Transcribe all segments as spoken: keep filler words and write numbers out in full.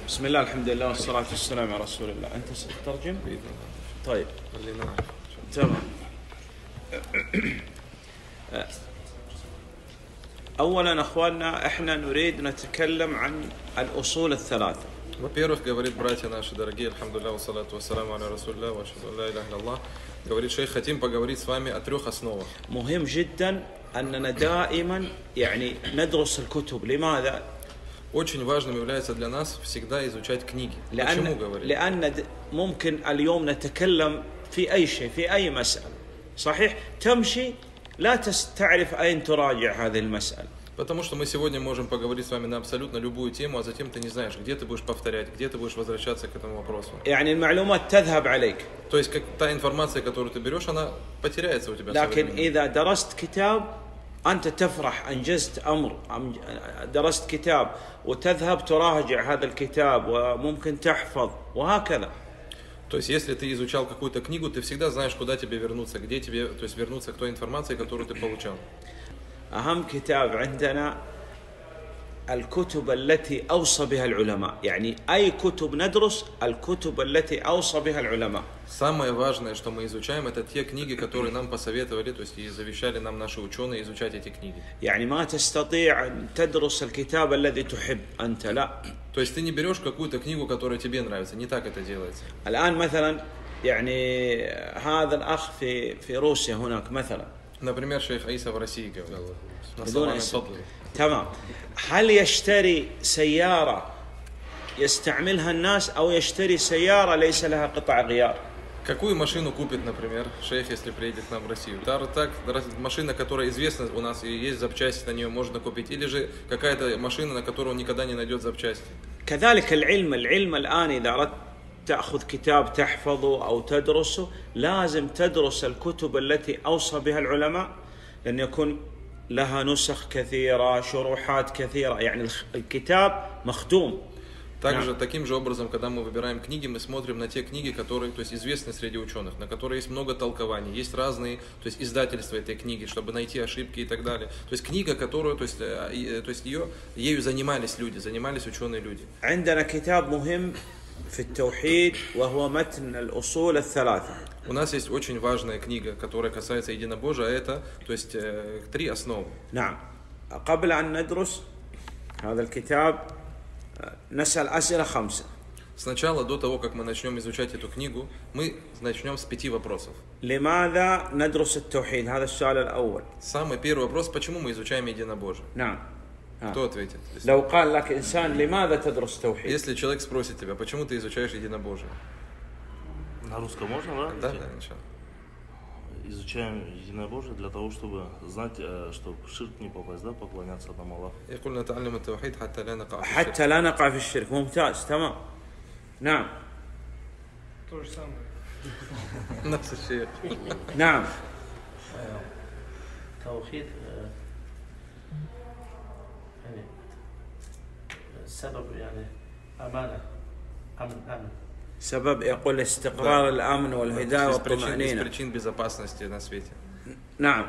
بسم الله الحمد لله والصلاة والسلام على رسول الله. أنت ستترجم؟ طيب تمام. أولا أخواننا إحنا نريد نتكلم عن الأصول الثلاثة. Во-первых, говорит братья наши дорогие, альхамдулилля, вассалату вассаламу аля расулилля, ва ашхаду ан ла иляха илляллах. Говорит шейх, хотим поговорить с вами о трех основах. مهم جدا أننا دائما يعني ندرس الكتب. لماذا؟ Очень важным является для нас всегда изучать книги. Почему говорит? لأن ممكن اليوم نتكلم في أي شيء في أي مسألة. صحيح؟ تمشي لا تعرف أين تراجع هذه المسألة. Потому что мы сегодня можем поговорить с вами на абсолютно любую тему, а затем ты не знаешь, где ты будешь повторять, где ты будешь возвращаться к этому вопросу. يعني المعلومات تذهب عليك. То есть как, та информация, которую ты берешь, она потеряется у тебя. لكن إذا درست كتاب أنت تفرح أنجزت أمر، درست كتاب وتذهب تراجع هذا الكتاب وممكن تحفظ وهكذا. То есть, если ты изучал какую-то книгу, ты всегда знаешь, куда тебе вернуться, где тебе, то есть вернуться к той информации, которую ты получал. أهم كتاب عندنا الكتب التي أوصى بها العلماء، يعني أي كتب ندرس الكتب التي أوصى بها العلماء. Самое важное, что мы изучаем, это те книги, которые нам посоветовали, то есть и завещали нам наши ученые изучать эти книги. يعني ما تستطيع أن تدرس الكتاب الذي تحب أنت، لا. То есть ты не берешь какую-то книгу, которая тебе нравится, не так это делается. الآن مثلا يعني هذا الأخ في في روسيا هناك مثلا. Например, шейх Аиса в России говорил. تمام. هل يشتري سيارة يستعملها الناس أو يشتري سيارة ليس لها قطع غيار؟ Какую машину купит, например, шейх, если приедет к нам в Россию? Так, машина, которая известна у нас и есть запчасти, на нее можно купить, или же какая-то машина, на которую он никогда не найдет запчасти? كذلك العلم، العلم الآن إذا أردت تأخذ كتاب تحفظه أو تدرسه لازم تدرس الكتب التي أوصى بها العلماء، لأن يكون لها نسخ كثيرة، شروحات كثيرة، يعني الكتاب مختوم. Также, таким же образом, когда мы выбираем книги, мы смотрим на те книги, которые, то есть, известны среди ученых, на которые есть много толкований, есть разные, то есть, издательства этой книги, чтобы найти ошибки и так далее. То есть, книга, которую, то есть, то есть ее, ею занимались люди, занимались ученые люди. عندنا كتاب مهم في التوحيد وهو متن الأصول الثلاثة. У нас есть очень важная книга, которая касается единобожия, а это, то есть, три основы. نعم. قبل أن ندرس هذا الكتاب نسأل أسئلة خمسة. Сначала, до того, как мы начнем изучать эту книгу, мы начнем с пяти вопросов. لماذا ندرس التوحيد؟ هذا السؤال الأول. Самый первый вопрос: почему мы изучаем единобожие? نعم. Кто ответит? لو قال لك إنسان لماذا تدرس التوحيد؟ Если человек спросит тебя, почему ты изучаешь единобожие? На русском можно, да? Да, да, ничего. Изучаем единобожие для того, чтобы знать, что в ширк не попасть, да, поклоняться одному Аллаху. يقول نتعلم التوحيد حتى لا نقع في الشرك. حتى لا نقع في الشرك. ممتاز، تمام. نعم. То же самое. نفس الشيء. نعم. توحيد يعني السبب يعني أمانة، أمن أمن. سبب يقول استقرار الأمن والهداية والطمأنينة. Из причин безопасности на свете. نعم.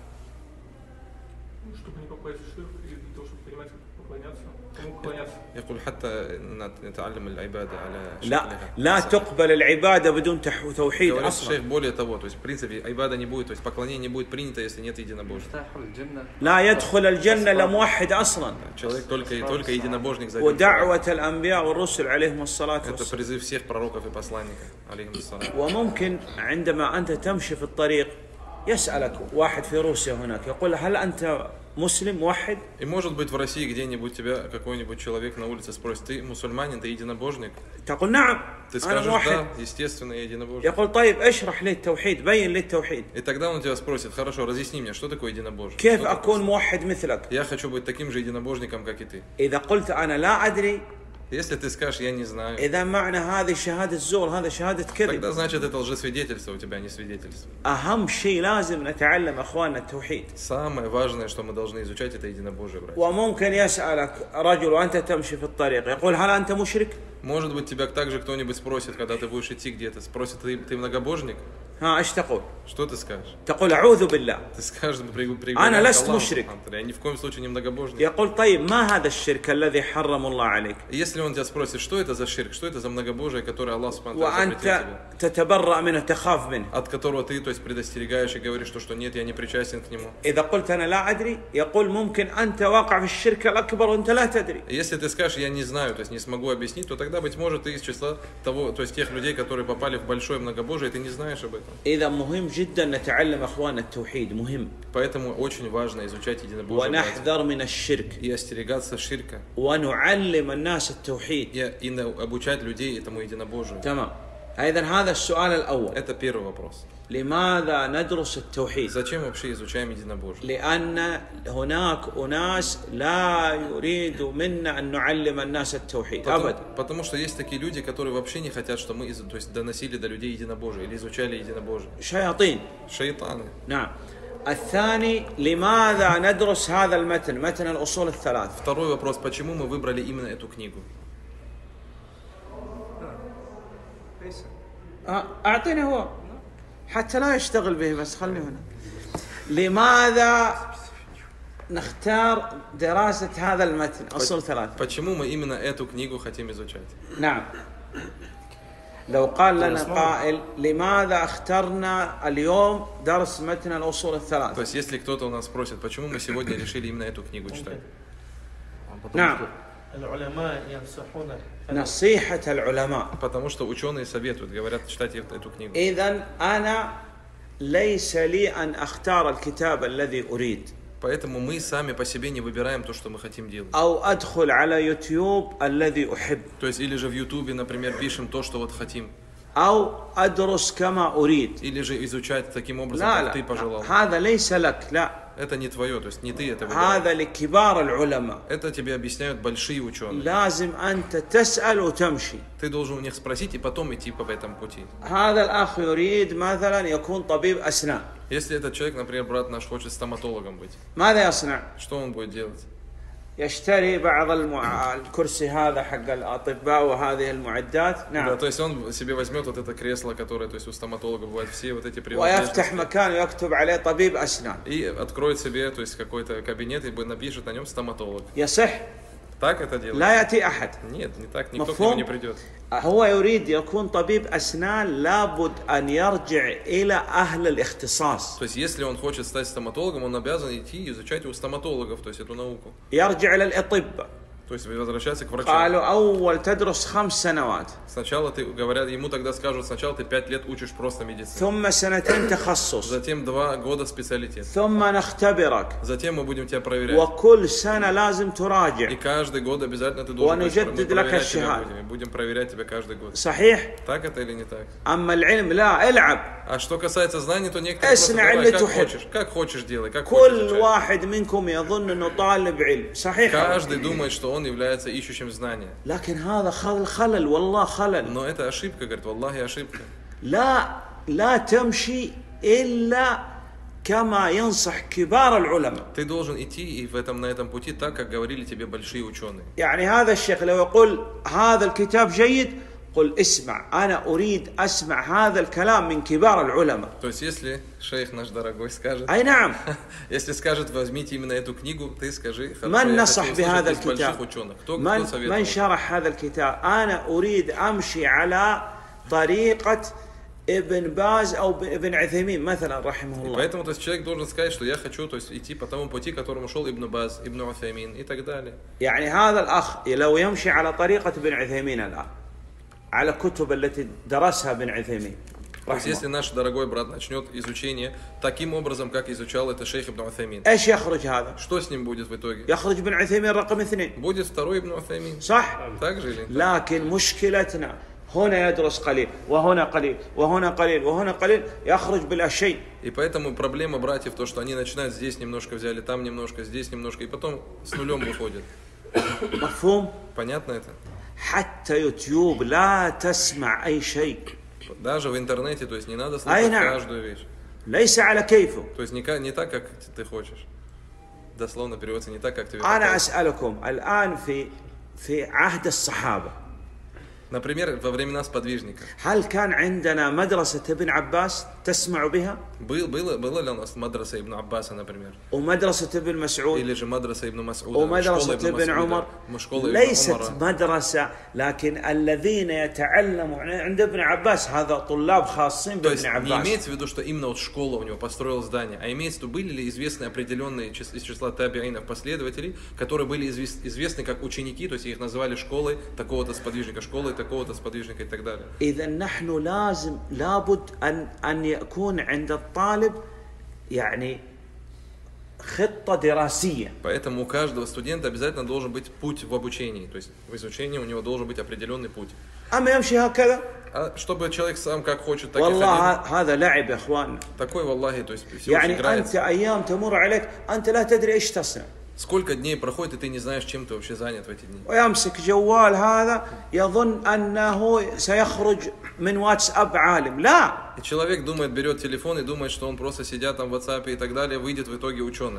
Чтобы не попасть в ширк и для того, чтобы понимать, как поклоняться. Кому поклоняться? يقول حتى نتعلم العبادة على لا لا تقبل العبادة بدون توحيد أصلا. более того, то есть в принципе عبادة не будет, то есть поклонение не будет принято, если нет единобожия. لا يدخل الجنة لموحد أصلا. Человек только только единобожник зайдет. ودعوة الأنبياء والرسل عليهم الصلاة والسلام. Это призыв всех пророков и посланников عليهم الصلاة. وممكن عندما أنت تمشي في الطريق يسألك واحد في روسيا هناك يقول هل أنت مسلم موحد؟ И может быть в России где-нибудь тебя какой-нибудь человек на улице спросит: ты мусульманин, ты единобожник? تقول نعم. Ты скажешь: да, естественно, я единобожник. يقول طيب اشرح لي التوحيد، بين لي التوحيد. И тогда он тебя спросит: хорошо, разъясни мне, что такое единобожие? كيف أكون موحد مثلك؟ Я хочу быть таким же единобожником, как и ты. إذا قلت أنا لا أدري. Если ты скажешь: я не знаю, إذا معنى هذه شهادة زور، هذا شهادة كذب. тогда значит это лжесвидетельство у тебя, не свидетельство. أهم شيء لازم نتعلم أخواننا التوحيد. Самое важное, что мы должны изучать, это единобожие, братья. وممكن يسألك رجل وأنت تمشي في الطريق يقول هل أنت مشرك؟ Может быть, тебя также кто-нибудь спросит, когда ты будешь идти где-то, спросит: ты, ты многобожник? ها ايش تقول؟ Что ты скажешь? تقول أعوذ بالله. Ты скажешь, أنا لست مشرك. Я ни в коем случае не многобожник. يقول طيب ما هذا الشرك الذي حرم الله عليك؟ Если он тебя спросит, что это за ширк, что это за многобожие, которое Аллах Субхану ва Тааля запретил وأنت тебе, تتبرأ منه تخاف منه. от которого ты, то есть, предостерегаешь и говоришь, что, что нет, я не причастен к нему. إذا قلت أنا لا أدري يقول ممكن أنت واقع في الشرك الأكبر وأنت لا تدري. Если ты скажешь, я не знаю, то есть не смогу объяснить, то тогда, быть может, ты из числа того, то есть тех людей, которые попали в большое многобожие, ты не знаешь об этом. إذا مهم جدا نتعلم أخوان التوحيد مهم. Поэтому очень важно изучать единобожие ونحذر من الشرك. и остерегаться ширка. ونعلم الناس التوحيد. И, и на, обучать людей этому единобожию. تمام. إذن هذا السؤال الأول. Это первый вопрос. لماذا ندرس التوحيد؟ Зачем вообще изучаем единобожие? لأن هناك أناس لا يريد منا أن نعلم الناس التوحيد Потому, أبدا. потому что есть такие люди, которые вообще не хотят, что мы из, то есть, доносили до людей единобожие или изучали единобожие. شياطين. Шайтаны. نعم. الثاني لماذا ندرس هذا المتن متن الأصول الثلاث؟ Второй вопрос, почему мы выбрали именно эту книгу? أعطيني هو حتى لا يشتغل به بس خلني هنا. لماذا نختار دراسة هذا المتن أصول ثلاث؟ Почему мы именно эту книгу хотим изучать? نعم. لو قال لنا قائل لماذا اخترنا اليوم درس متن الأصول الثلاث؟ То есть, если кто-то у нас спросит, почему мы сегодня решили именно эту книгу читать? نعم. العلماء ينصحون نصيحة العلماء. Потому что ученые советуют, говорят, читать эту книгу. إذن أنا ليس لي أن أختار الكتاب الذي أريد. Поэтому мы сами по себе не выбираем то, что мы хотим делать. أو أدخل على يوتيوب الذي أحب. То есть, или же в Ютубе, например, пишем то, что вот хотим. أو أدرس كما أريد. Или же изучать таким образом, لا как ты لا пожелал. هذا ليس لك لا. Это не твое, то есть не ты это выбираешь. هذا لكبار العلماء. Это тебе объясняют большие ученые. لازم أنت تسأل وتمشي. Ты должен у них спросить и потом идти по этому пути. هذا الأخ يريد مثلا يكون طبيب أسنان. Если этот человек, например, брат наш, хочет стоматологом быть, ماذا يصنع؟ что он будет делать? يشتري بعض المع... الكرسي هذا حق الأطباء وهذه المعدات. نعم. Да, то есть он себе возьмет вот это кресло, которое, то есть у стоматолога бывает все вот эти ويفتح مكان ويكتب عليه طبيب أسنان. И откроет себе, то есть какой-то кабинет и напишет на нем стоматолог. يصح. Так это делает? لا يأتي أحد. Нет, не так, никто к нему не придет. هو يريد يكون طبيب أسنان لابد أن يرجع إلى أهل الاختصاص. То есть если он хочет стать стоматологом, он обязан идти и изучать у стоматологов, то есть эту науку. يرجع إلى الأطباء. То есть возвращаться к врачам. قالوا أول تدرس خمس سنوات. Сначала ты, говорят, ему тогда скажут, сначала ты пять лет учишь просто медицину. ثم سنتين تخصص. Затем два года специалитет. ثم نختبرك. Затем мы будем тебя проверять. وكل سنة لازم تراجع. И каждый год обязательно ты должен быть, мы проверять тебя будем. Будем проверять тебя каждый год. صحيح. Так это или не так? أما العلم لا العب. А что касается знаний, то некоторые просто اسمع давай, اللي как تحب. хочешь, как хочешь делай, как хочешь كل изучай. واحد منكم يظن إنه طالب علم. صحيح. Каждый думает, что он является ищущим знания. لكن هذا خلل خلل والله خلل. Но это ошибка, говорит, валлахи, ошибка. لا لا تمشي إلا كما ينصح كبار العلماء. Ты должен идти и в этом, на этом пути так, как говорили тебе большие ученые. يعني هذا الشيخ لو يقول هذا الكتاب جيد قل اسمع أنا أريد أسمع هذا الكلام من كبار العلماء. То есть, если шейх наш дорогой скажет, أي نعم. если скажет, возьмите именно эту книгу, ты скажи, хорошо, من я نصح хочу بهذا услышать из больших الكتاب؟ ученых. Кто, من кто советовал? من شرح هذا الكتاب؟ أنا أريد أمشي على طريقة ابن باز أو ابن عثيمين مثلا رحمه الله. Поэтому то есть, человек должен сказать, что я хочу, то есть, идти по тому пути, которому шел Ибн Баз, Ибн Уthаймин и так далее. يعني هذا الأخ لو يمشي على طريقة ابن عثيمين الآن على كتب التي درسها ابن عثيمين. То есть, если наш дорогой брат начнет изучение таким образом, как изучал это шейх Ибн Уthаймин, إيش يخرج هذا؟ что с ним будет в итоге? يخرج ابن عثيمين رقم اثنين. Будет второй Ибн Уthаймин. صح؟ Так же или? لكن مشكلتنا هنا يدرس قليل وهنا قليل وهنا قليل وهنا قليل يخرج بلا شيء. И поэтому проблема братьев то, что они начинают здесь немножко взяли, там немножко, здесь немножко, и потом с нулем выходят. مفهوم؟ Понятно это? حتى يوتيوب لا تسمع أي شيء. Даже в интернете, то есть не надо слушать каждую вещь. ليس على كيفه. То есть не, не так, как ты хочешь. Дословно переводится не так, как ты. أنا أسألكم الآن في في عهد الصحابة Например, во времена сподвижника. هل كان عندنا مدرسة ابن عباس تسمع بها؟ Был, было, было ли у нас мадраса ибн Аббаса, например? ومدرسة ابن مسعود Или же мадраса ибн Мас'уда, ومدرسة школа ابن عمر. школа ибн ليست Умара. مدرسة، لكن الذين يتعلموا عند ابن عباس هذا طلاب خاصين То есть بابن не عباس. имеется в виду, что именно вот школа у него построила здание, а имеется в виду, были ли известны определенные чис- из числа табиинов последователей, которые были извест- известны как ученики, то есть их называли школой такого-то сподвижника, школой такого-то сподвижника и так далее. إذا نحن لازم لابد أن أن يكون عند الطالب يعني خطة دراسية. Поэтому у каждого студента обязательно должен быть путь в обучении, то есть в изучении у него должен быть определенный путь. أما يمشي هكذا А чтобы человек сам как хочет, так и والله ходил. هذا لعب يا إخوان. Такой, валлахи, то есть все يعني играется. أنت أيام تمر عليك أنت لا تدري إيش تصنع. Сколько дней проходит, и ты не знаешь, чем ты вообще занят в эти дни. ويمسك جوال هذا يظن أنه سيخرج من واتساب عالم. لا. И человек думает, берет телефон и думает, что он просто сидя там в WhatsApp и так далее, выйдет в итоге ученым.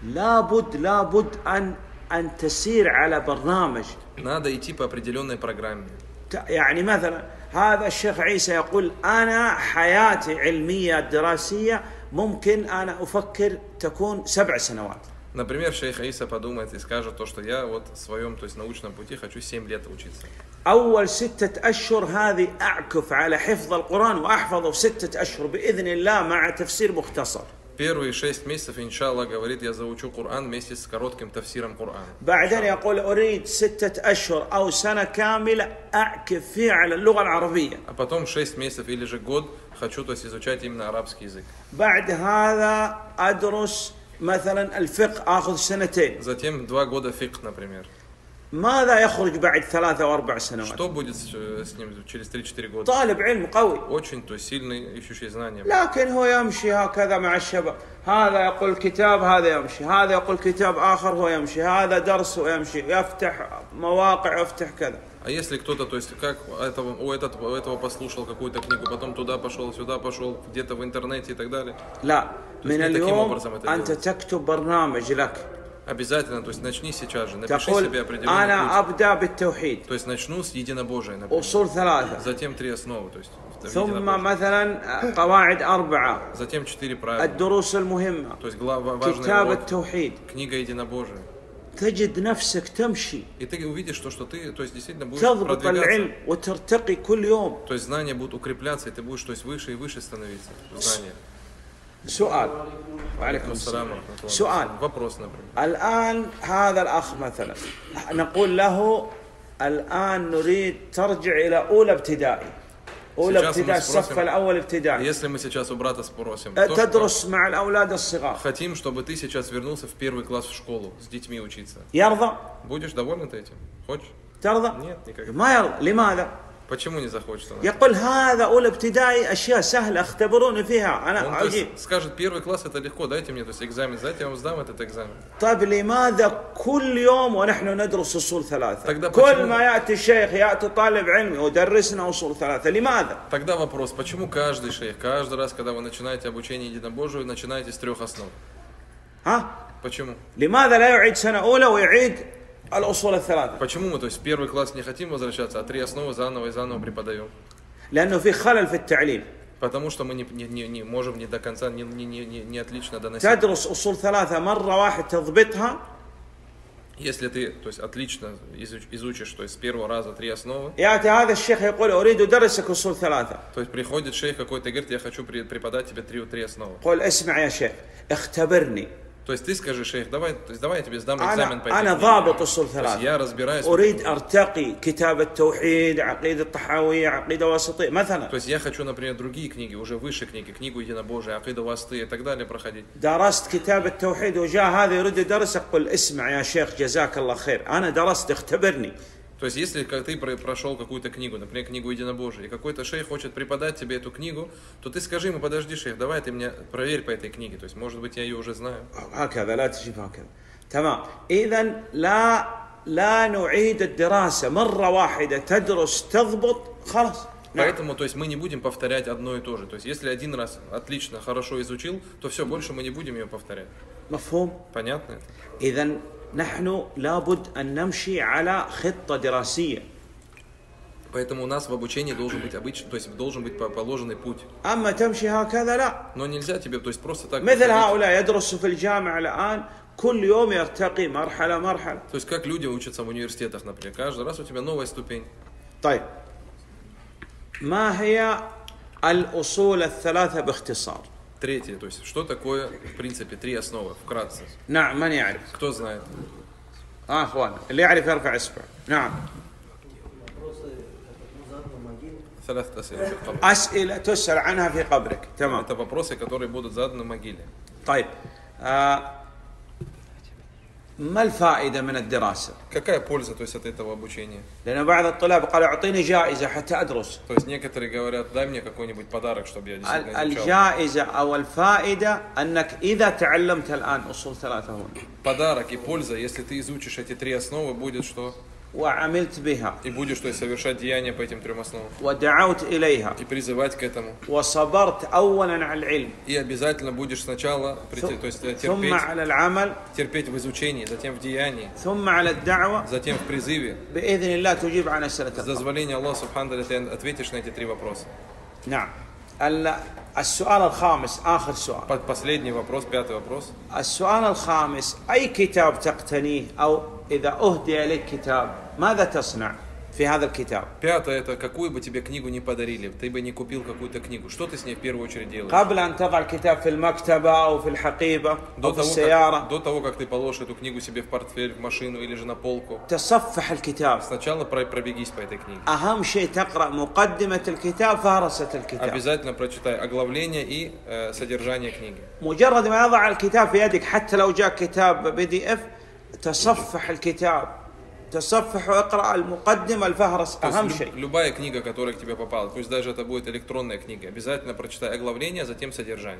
لابد لابد أن أن تسير على برنامج. Надо идти по определенной программе. يعني مثلا هذا الشيخ عيسى يقول أنا حياتي علمية دراسية ممكن أنا أفكر تكون سبع سنوات. Например, шейх Иса подумает и скажет то, что я вот в своем, то есть научном пути хочу семь лет учиться. أول ستة أشهر هذه أعكف على حفظ القرآن وأحفظه في ستة أشهر بإذن الله مع تفسير مختصر. Первые шесть месяцев, иншаллах, говорит, я заучу Коран вместе с коротким тафсиром Корана. بعدين يقول أريد ستة أشهر أو سنة كاملة أعكف فيها على اللغة العربية. А потом шесть месяцев или же год хочу, то есть изучать именно арабский язык. بعد هذا أدرس مثلا الفقه أخذ سنتين. Затем два года фикх, например. ماذا يخرج بعد ثلاثة أو أربع سنوات؟ Что будет с, с ним через три-четыре года? طالب علم قوي. Очень, то есть сильный, ищущий знания. لكن هو يمشي هكذا مع الشباب، هذا يقول كتاب هذا يمشي، هذا يقول كتاب آخر هو يمشي، هذا درس ويمشي، يفتح مواقع يفتح كذا. А если кто-то, то есть как этого, у, этого, у этого послушал какую-то книгу, потом туда пошел, сюда пошел, где-то в интернете и так далее. لا، من не таким اليوم образом это أنت делается. تكتب برنامج لك. Обязательно, то есть начни сейчас же, напиши تقول себе определенный أنا путь. أبدأ بالتوحيد. То есть начну с единобожия, например. أصول ثلاثة. Затем три основы, то есть в ثم единобожии. مثلا قواعد أربعة. Затем четыре правила. الدروس المهمة. То есть глава, важный كتاب урок, التوحيد. книга единобожия. تجد نفسك تمشي. И ты увидишь то, что ты, то есть действительно будешь تضبط продвигаться. العلم وترتقي كل يوم. То есть знания будут укрепляться, и ты будешь, то есть выше и выше становиться в знании. سؤال. وعليكم السلام. سؤال. Вопрос, например. الآن هذا الأخ مثلا نقول له الآن نريد ترجع إلى أولى ابتدائي. أولى Сейчас мы ابتدائي الصف спросим, الأول ابتدائي. Если мы сейчас у брата спросим, то, что تدرس مع الأولاد الصغار. хотим, чтобы ты сейчас вернулся в первый класс в школу, с детьми учиться. يرضى؟ Будешь доволен ты этим? Хочешь? ترضى؟ Нет, никогда. ما يرضى. لماذا؟ Почему не захочешь? она? يقول هذا أولى ابتدائي أشياء سهلة اختبروني فيها Он أنا то есть, أجيب. скажет, первый класс это легко, дайте мне то есть, экзамен, дайте я вам сдам этот экзамен. طيب لماذا كل يوم ونحن ندرس أصول ثلاثة؟ тогда كل почему- ما يأتي الشيخ يأتي طالب علمي ودرسنا أصول ثلاثة. لماذا؟ Тогда вопрос, почему каждый шейх, каждый раз, когда вы начинаете обучение единобожию, начинаете с трех основ? ها؟ Почему? لماذا لا يعيد سنة أولى ويعيد الأصول الثلاثة؟ Почему мы, то есть, в первый класс не хотим возвращаться, а три основы заново и заново преподаем? لأنه في خلل في التعليم. Потому что мы не, не, не, не можем не до конца, не, не, не, не отлично доносить. تدرس أصول ثلاثة مرة واحد تضبطها. Если ты, то есть, отлично изуч, изучишь, то есть, с первого раза три основы, يأتي هذا الشيخ يقول أريد أدرسك أصول ثلاثة. то есть, приходит шейх какой-то и говорит, я хочу при- преподать тебе три, три основы. قل اسمع يا شيخ اختبرني. То есть, ты скажи, шейх, давай, то есть, давай я тебе сдам экзамен по أنا أنا этой ضابط книге. أصول То есть, ثلاثة. я разбираюсь. أريد أرتقي كتاب التوحيد عقيدة الطحاوية عقيدة واسطية مثلا. То есть, я хочу, например, другие книги, уже выше книги, книгу единобожия, акида васты и так далее проходить. درست كتاب التوحيد وجاء هذا يريد يدرسك قل اسمع يا شيخ جزاك الله خير أنا درست اختبرني. То есть, если как ты про- прошел какую-то книгу, например, книгу единобожия, и какой-то шейх хочет преподать тебе эту книгу, то ты скажи ему, подожди, шейх, давай ты меня проверь по этой книге. То есть, может быть, я ее уже знаю. هكذا لا تجيب هكذا. تمام. إذا لا لا نعيد الدراسة مرة واحدة تدرس تضبط خلاص. نعم. Поэтому, то есть, мы не будем повторять одно и то же. То есть, если один раз отлично, хорошо изучил, то все, больше мы не будем ее повторять. مفهوم؟ Понятно это? إذا نحن لابد أن نمشي على خطة دراسية. Поэтому у нас в обучении должен быть обычный, то есть должен быть положенный путь. أما تمشي هكذا لا. Но нельзя тебе, то есть просто так. مثل هؤلاء يدرسوا في الجامعة الآن كل يوم يرتقي مرحلة مرحلة. То есть как люди учатся в университетах, например, каждый раз у тебя новая ступень. طيب ما هي الأصول الثلاثة باختصار؟ Третье, то есть что такое, в принципе, три основы, вкратце. نعم من يعرف؟ Кто знает? آه أخوان اللي يعرف يرفع إصبع. نعم. ثلاث أسئلة في القبر. أسئلة تسأل عنها في قبرك. تمام. Это вопросы, которые будут заданы в могиле. طيب آه ما الفائدة من الدراسة؟ Какая польза, то есть, от этого обучения? لأن بعض الطلاب قال أعطيني جائزة حتى أدرس. То есть некоторые говорят, дай мне какой-нибудь подарок, чтобы я действительно изучал. الجائزة أو الفائدة أنك إذا تعلمت الآن أصول ثلاثة هنا. Подарок и польза, если ты изучишь эти три основы, будет что? وعملت بها. И будешь, то есть, совершать деяния по этим трем основам. ودعوت إليها. И призывать к этому. وصبرت أولا على العلم. И обязательно будешь сначала прийти, то есть, терпеть, ثم على العمل. терпеть в изучении, затем в деянии, ثم على الدعوة. затем в призыве. بإذن الله تجيب عن أسئلة С дозволения Аллаха Субхану ва Тааля ты ответишь на эти три вопроса. نعم. السؤال الخامس آخر سؤال. Последний вопрос, пятый вопрос. السؤال الخامس أي كتاب تقتنيه أو إذا أهدي إليك كتاب ماذا تصنع في هذا الكتاب؟ Пятое, это какую бы тебе книгу не подарили, ты бы не купил какую-то книгу. Что ты с ней в первую очередь делаешь? قبل أن تضع الكتاب في المكتبة أو في الحقيبة أو في السيارة. До того, как ты положишь эту книгу себе в портфель, в машину или же на полку. تصفح الكتاب. Сначала пробегись по этой книге. أهم شيء تقرأ مقدمة الكتاب فهرسة الكتاب. Обязательно прочитай оглавление и э, содержание книги. مجرد ما يضع الكتاب في يدك حتى لو جاء كتاب بي دي اف تصفح الكتاب. تصفح واقرأ المقدمة الفهرس أهم شيء. Любая книга, которая к тебе попала, пусть даже это будет электронная книга, обязательно прочитай оглавление, затем содержание.